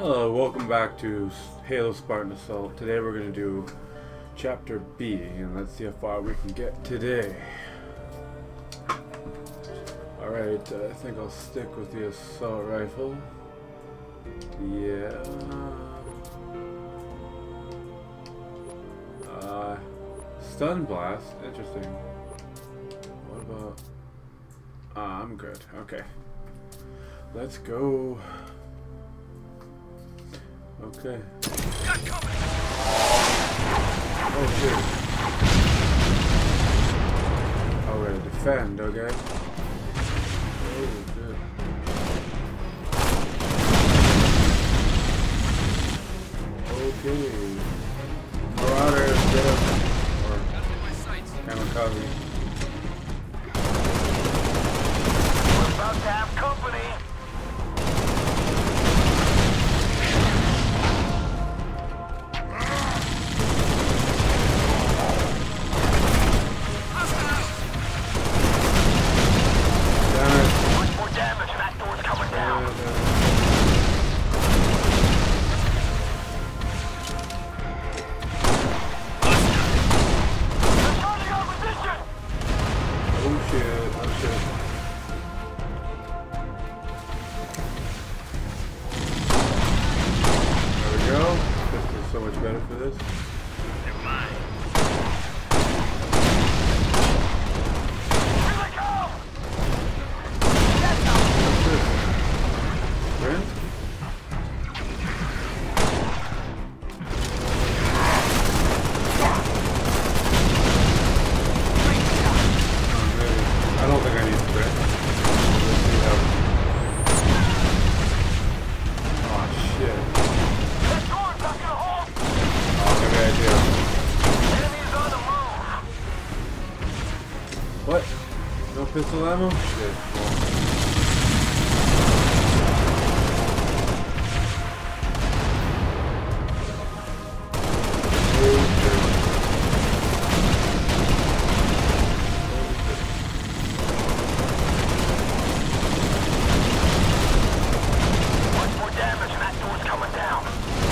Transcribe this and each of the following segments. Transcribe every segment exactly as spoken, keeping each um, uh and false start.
Hello, welcome back to Halo Spartan Assault. Today we're going to do Chapter B, and let's see how far we can get today. Alright, uh, I think I'll stick with the assault rifle. Yeah. Uh, stun blast, interesting. What about... Ah, I'm good, okay. Let's go. Okay. Oh shit. Oh, we're gonna defend, okay? Oh shit. Okay. Marauders, get up. Or kamikaze. We're about to have company. So much better for this. They're mine. Here they go! That's What's this? Brent? Oh, maybe. I don't think I need Brent. Let's see how. Oh shit. What? No pistol ammo? Shit. much more damage and that door's coming down.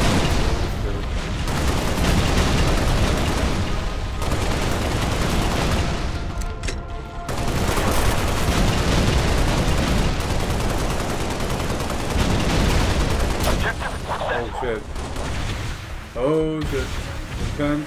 Oh shit. Oh shit. Defense.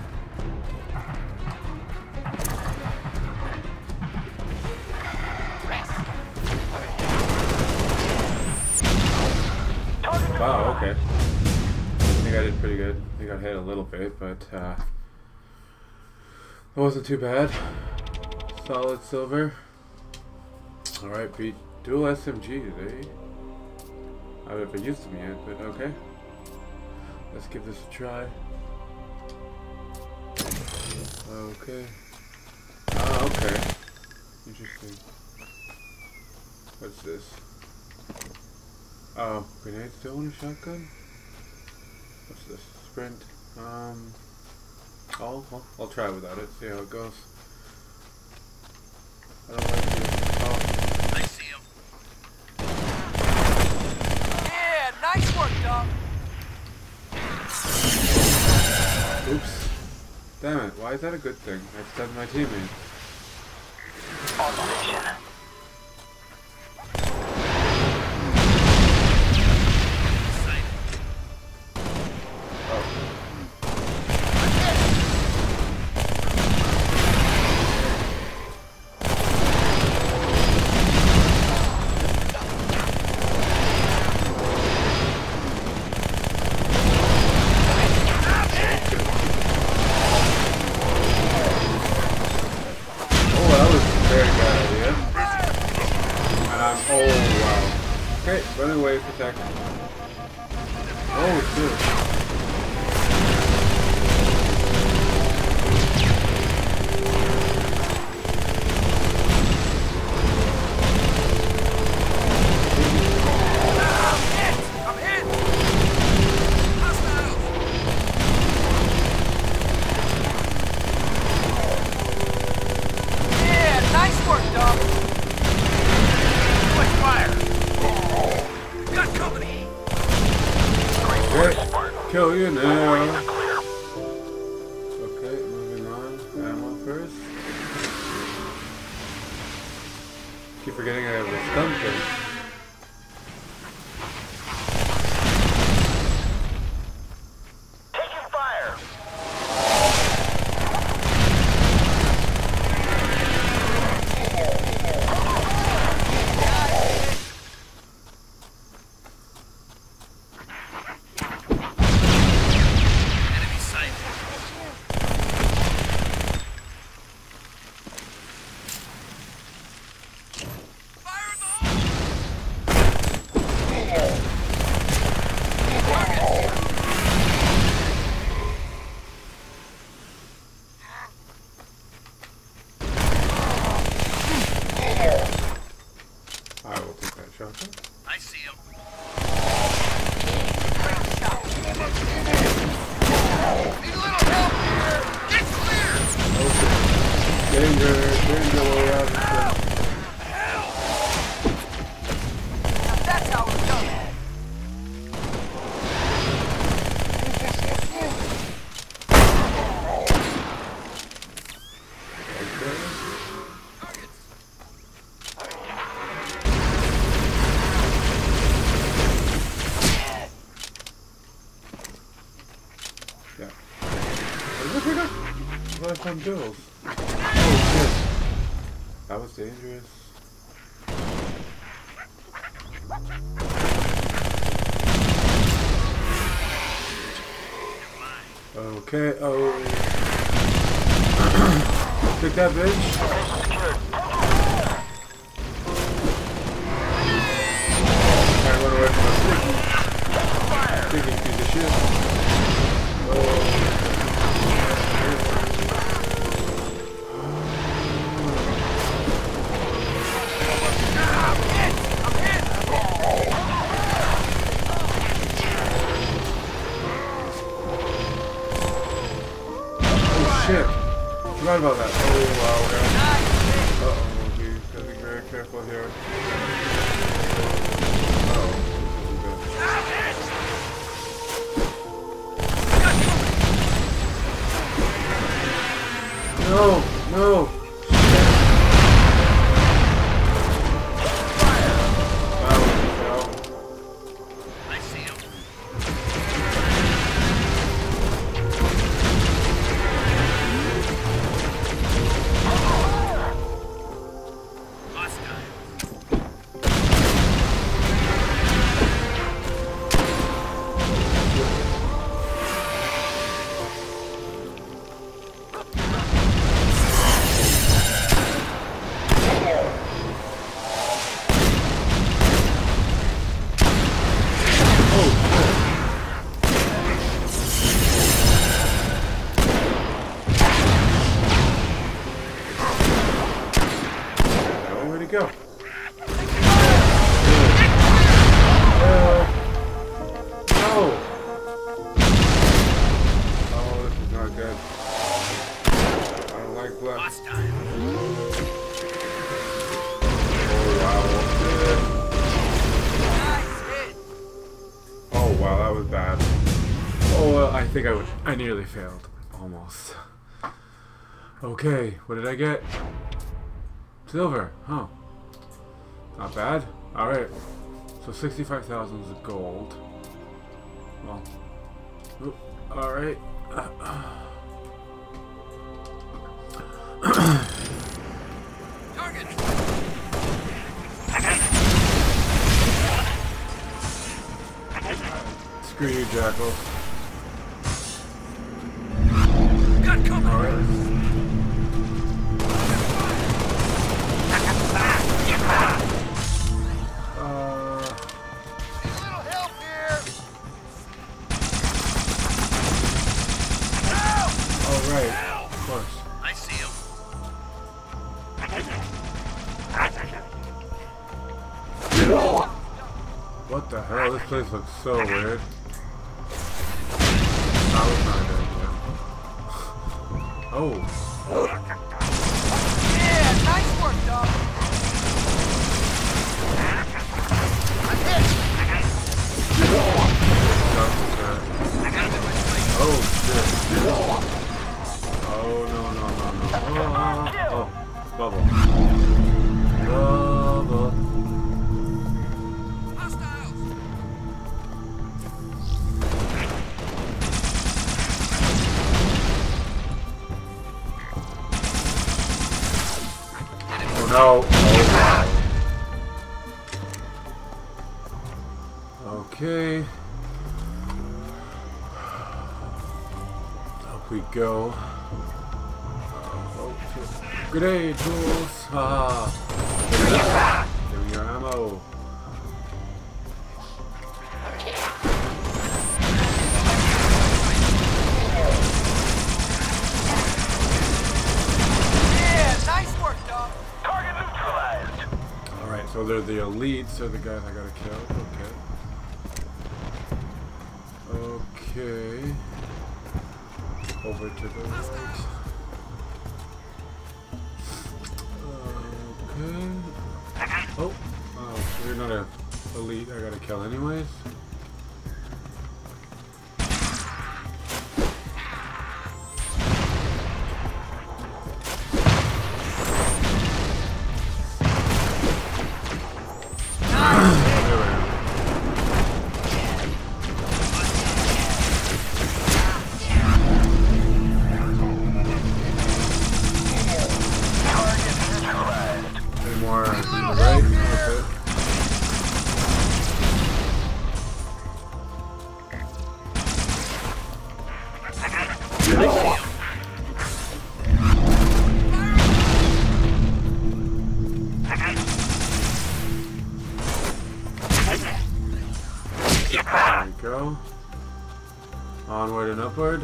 Wow, okay. I think I did pretty good. I think I hit a little bit, but uh, it wasn't too bad. Solid silver. Alright, beat dual S M Gs, eh? I haven't used them yet, but okay. Let's give this a try. Okay. Ah, okay. Interesting. What's this? Oh, grenade still in a shotgun? What's this? Sprint. Um. I'll, I'll, I'll try without it, see how it goes. I don't like this. Oh. I see him. Yeah, nice work, dog. Oops. Damn it, why is that a good thing? I stunned my teammate. On mission. Oh wow. Okay, run away, protect. Oh shit. I'm hit! Yeah, nice work, dog. Fire! Got company! kill you now. Okay, moving on. Ammo first. Keep forgetting I have a stun thing. Taking fire. Enemy sight. Fire in the hole. I will take that shotgun. I see him. Need a little help here. Get clear. Danger, danger, way out of Now that's how it's done. Yeah. Look at that! Lifetime bills. Oh shit. That was dangerous. Okay, oh. Take that, bitch. Alright, run away from the sticky. Sticky piece of shit. Shit! Forgot about that. Oh wow, okay. Uh oh, we gotta be very careful here. Uh oh, this isn't good. No, no! Wow, no. I see him. Go. Uh, no. Oh, this is not good. I don't like blood. Oh wow. Oh wow, that was bad. Oh, well, I think I would. I nearly failed. Almost. Okay, what did I get? Silver. Huh. Not bad. Alright. So sixty-five thousand is gold. Well. Alright. Target. Screw you, Jackal. Got cover. Alright. What the hell? This place looks so weird. That was not a good idea. Oh. Yeah, nice work, dog. I'm hit. That was good. Okay. Up we go. Oh, shit. Grenade tools! Ah! Give me your ammo. Yeah, nice work, dog. Target neutralized. Alright, so they're the elites, they're the guys I gotta kill. Okay. Okay. Over to the right. Okay. Oh, oh, you're not a elite. I gotta kill anyways. There we go. Onward and upward.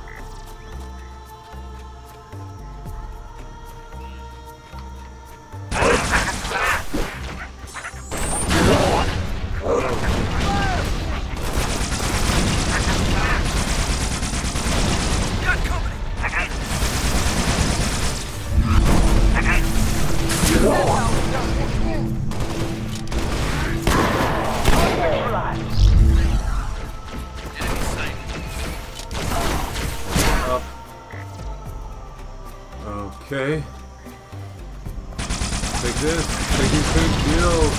Okay. Take this. Take these big deals.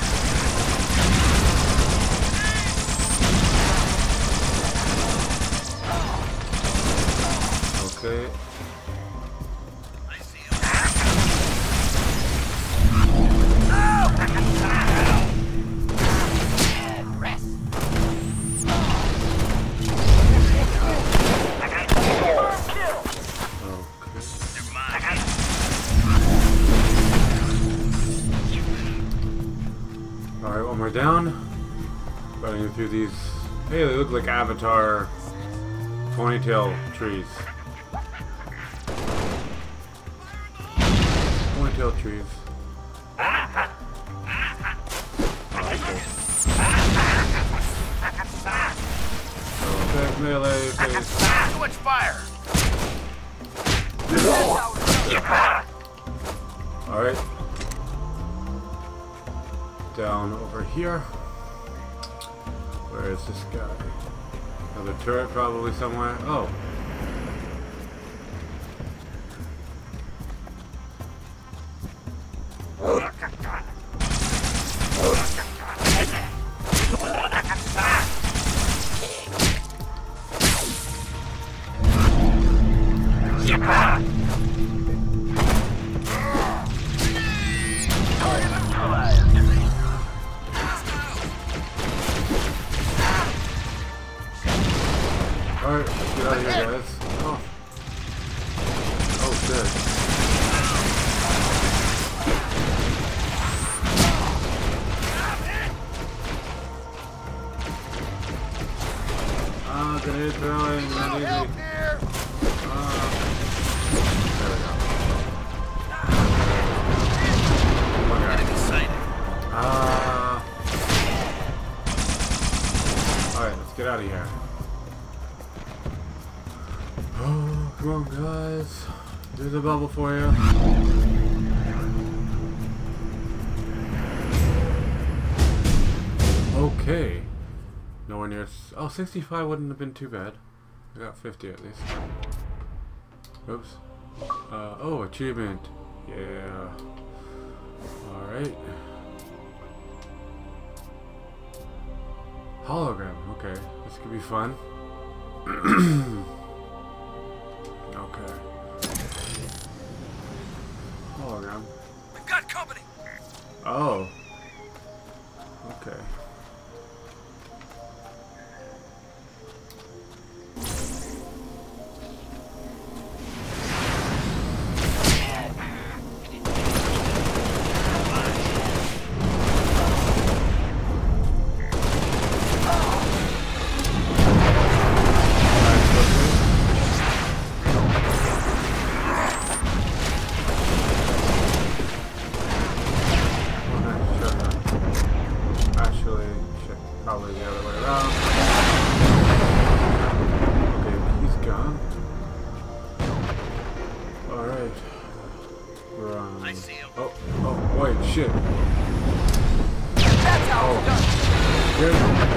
Okay. I see him. Rest. Alright, one more down. Running through these. Hey, they look like Avatar ponytail trees. Ponytail trees. Okay, melee face. Too much fire. Alright. Down over here. Where is this guy? Another turret probably somewhere. Oh. Alright, let's get out of here, guys. Oh. Oh, shit. Ah, grenade throwing, not easy. Ah. There we go. Oh my god. Ah. Alright, let's get out of here. Oh, come on, guys. There's a bubble for you. Okay. Nowhere near. Oh, sixty-five wouldn't have been too bad. I got fifty at least. Oops. Uh, oh, achievement. Yeah. Alright. Hologram. Okay. This could be fun. Okay. Hologram. We've got company. Oh. Okay. probably the other way around. Okay, he's gone. Alright. We're on. I see him. Oh, oh, wait, shit. That's how it's done. Where?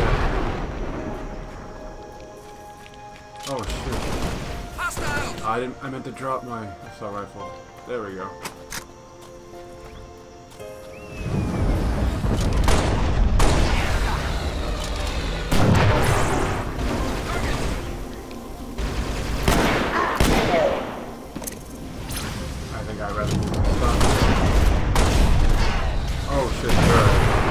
Oh, shit. Hostile. I didn't. I meant to drop my assault rifle. There we go. I think I rather move some stuff. Oh shit! Sure.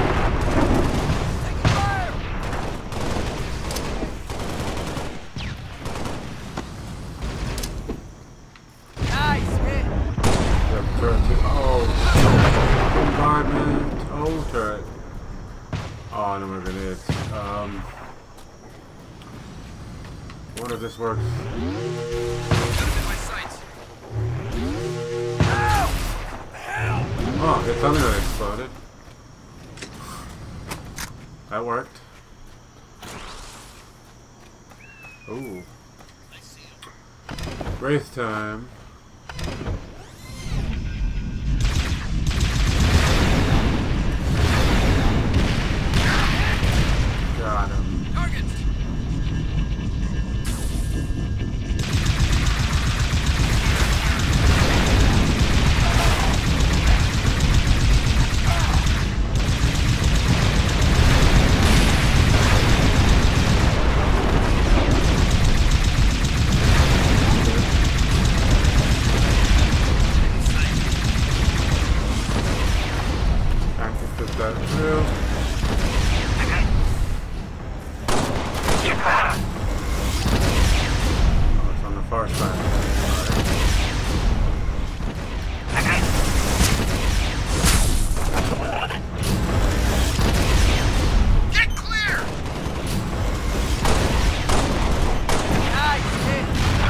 Nice hit. Yep, turret two. Oh, bombardment. Oh, turret. Oh, no more grenades. Um, wonder if this works. Got him in my sights. Ow! Hell! Oh, it's something that exploded. That worked. Ooh. I see him. Wraith time. Got him. Target. Time to put that through. Oh, it's on the far side. Alright. Get clear. Nice hit.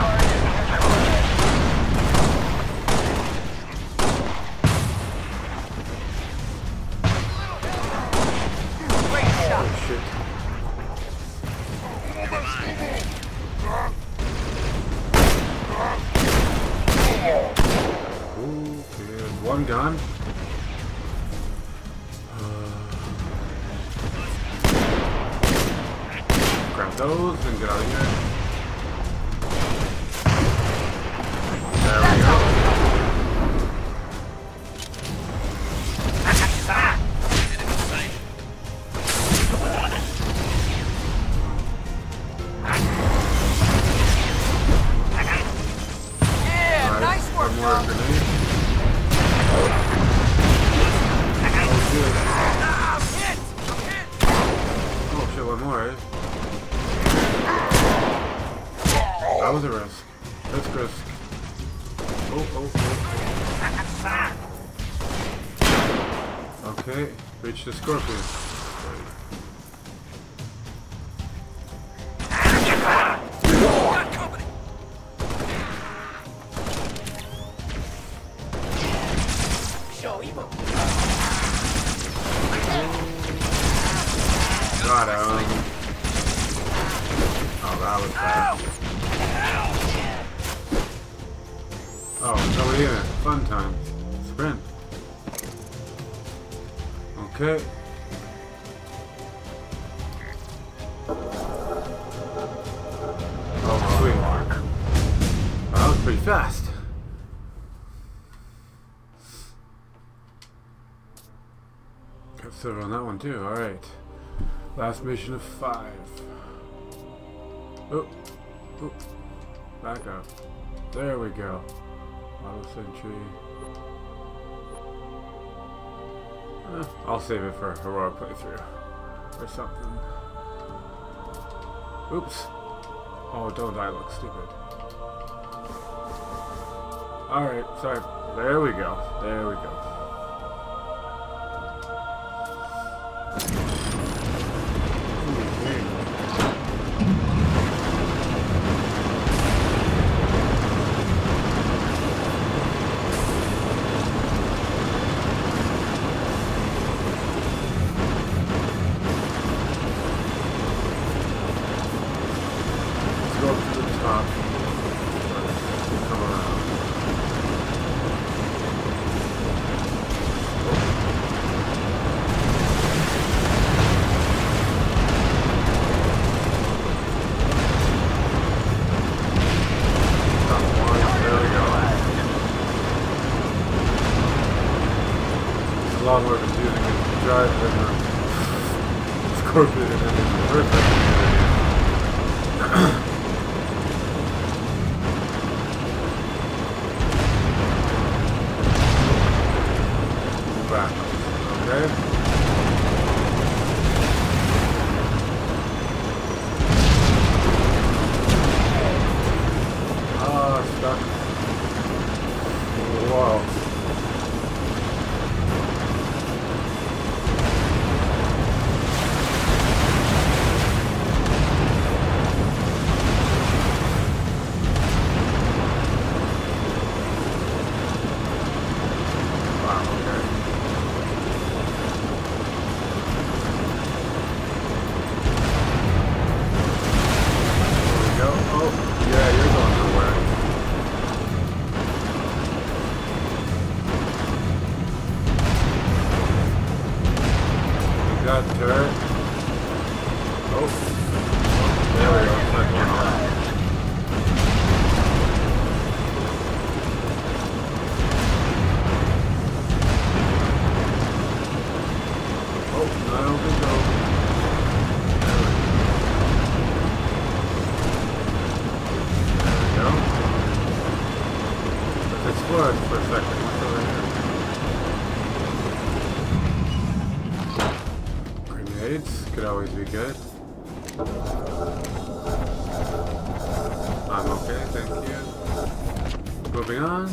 Great shot. Oh shit. Ooh, cleared. One gun. Grab those and get out of here. There we go. Enemy sight. Yeah, Alright, nice work, one more Tom. grenade. Oh shit. Ah, I'm hit. I'm hit. Oh shit, one more, eh? That was a risk. Risk, risk. Oh, oh, oh. Okay, reach the scorpion. Got company. Show him. Got him. Oh, that was bad. Oh, nobody in it. Fun time. Sprint. Okay. Oh, sweet. Wow, that was pretty fast. Got silver on that one too. Alright. Last mission of five. Oh. Oh. Back up. There we go. Auto sentry. Eh, I'll save it for a heroic playthrough. Or something. Oops. Oh, don't die, look stupid. Alright, sorry. There we go. There we go. drive the Scorpion and then it's perfect. Back. Okay. Ah, stuck. Whoa. Got the turret. Oh. There we go. Second one on. Oh, I don't think so. There we go. Let's explore it for a second. What's over here? Could always be good. I'm okay, thank you. Moving on.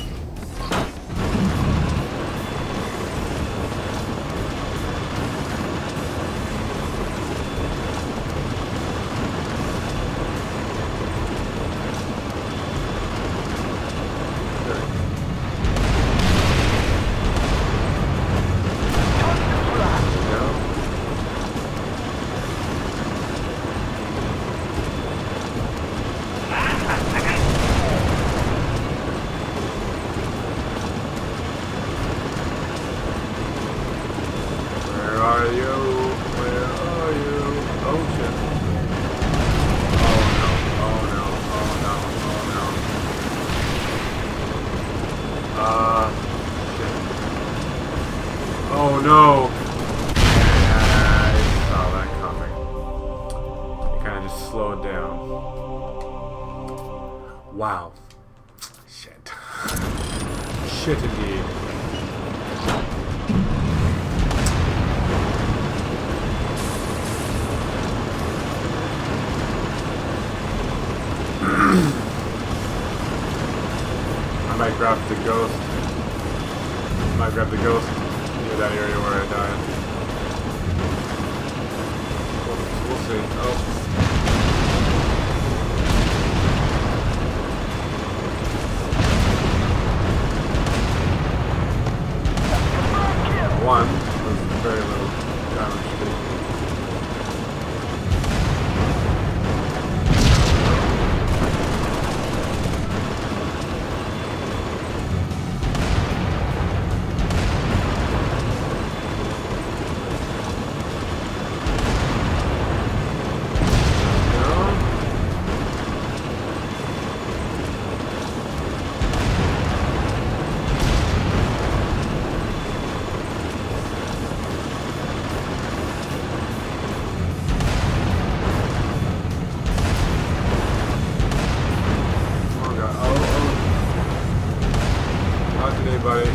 Oh no! Yeah, I saw that coming. You kind of just slow it down. Wow. Shit. Shit indeed. I might grab the ghost. I might grab the ghost. That area where I died. We'll, we'll see. Oh. One was very little damage taken. Buddy, see ya.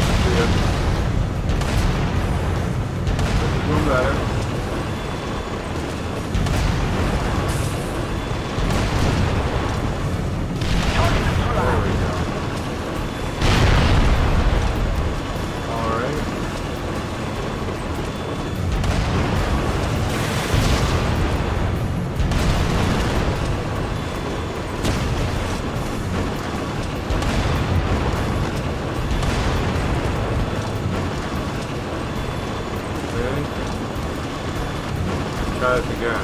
This is one better. There we go. Alright. Try this again.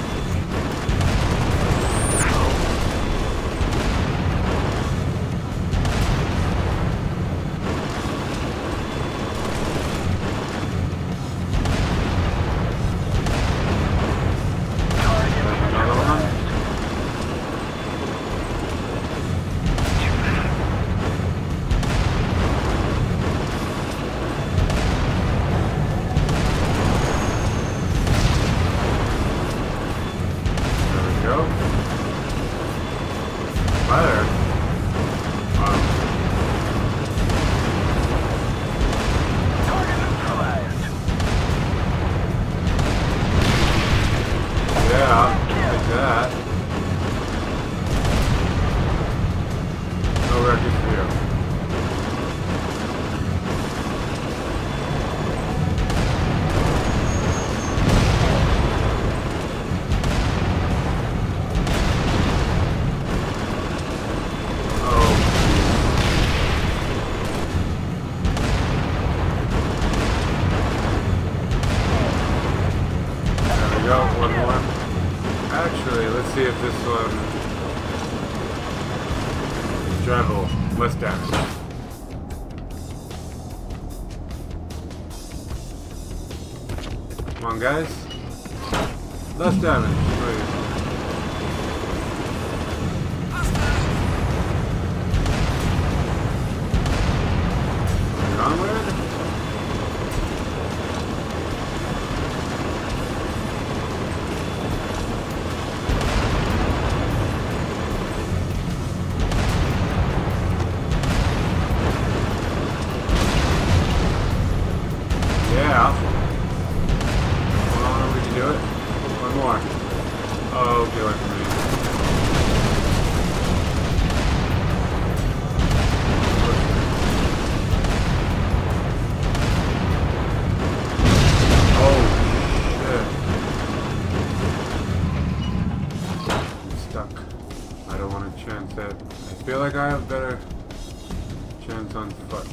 Another one. that. No record for you. Actually, let's see if this one travel less damage. Come on, guys. Less damage, please. Onward. Yeah. Hold on, we can do it. One more. Oh, get away from me. Oh, shit. I'm stuck. I don't want to chance it. I feel like I have better chance on foot.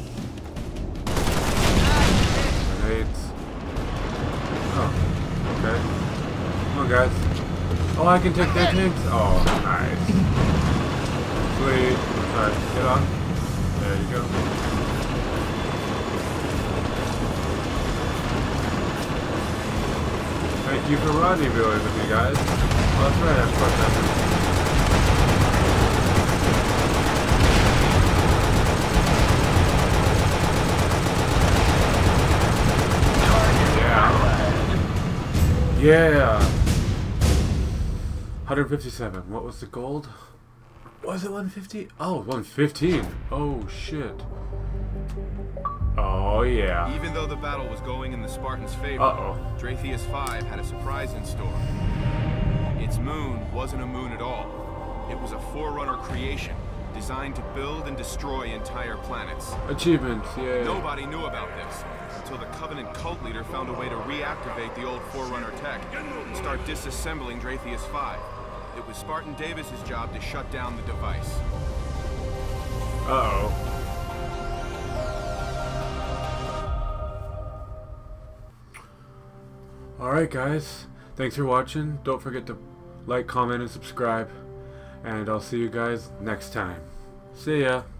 Oh, okay. Come on, guys. Oh, I can take their tanks? Oh, nice. Sweet. Alright, get on. There you go. Thank you for rendezvousing with me, guys. Oh, that's right, that's what happened. Yeah! one fifty-seven. What was the gold? Was it one fifty? Oh, one fifteen. Oh, shit. Oh, yeah. Even though the battle was going in the Spartans' favor, Uh-oh. Dratheus five had a surprise in store. Its moon wasn't a moon at all. It was a Forerunner creation, designed to build and destroy entire planets. Achievements, yeah. Nobody knew about this until the Covenant cult leader found a way to reactivate the old Forerunner tech and start disassembling Dratheus five. It was Spartan Davis's job to shut down the device. Uh-oh. Alright, guys. Thanks for watching. Don't forget to like, comment, and subscribe. And I'll see you guys next time. See ya.